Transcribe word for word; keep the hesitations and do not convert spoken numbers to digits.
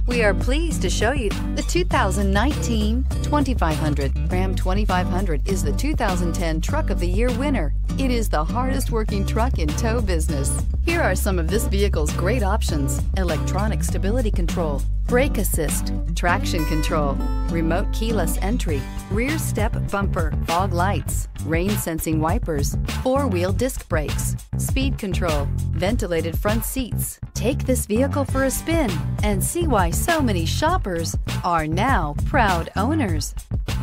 We are pleased to show you the two thousand nineteen twenty-five hundred. Ram twenty-five hundred is the two thousand ten Truck of the Year winner. It is the hardest working truck in tow business. Here are some of this vehicle's great options: electronic stability control, brake assist, traction control, remote keyless entry, rear step bumper, fog lights, rain sensing wipers, four-wheel disc brakes, speed control, ventilated front seats. Take this vehicle for a spin and see why so many shoppers are now proud owners.